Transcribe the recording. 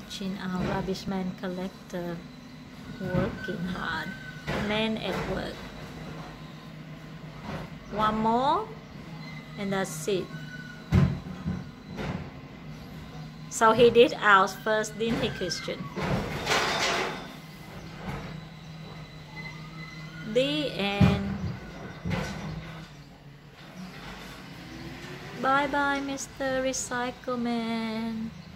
watching our rubbish man collector working hard. Man at work. One more, and that's it. So he did ours first, didn't he, Christian? The end. Bye bye, Mr. Recycle Man.